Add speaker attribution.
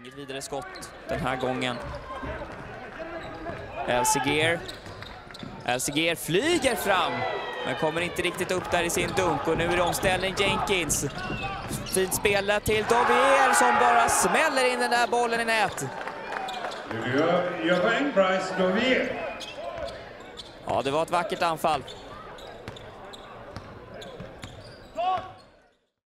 Speaker 1: Inget vidare skott den här gången. Elsevier flyger fram, men kommer inte riktigt upp där i sin dunk. Och nu är det omställning. Jenkins. Fint spelat till Dovier som bara smäller in den där bollen i nät.
Speaker 2: Gör poäng, Bryce Dovier.
Speaker 1: Ja, det var ett vackert anfall.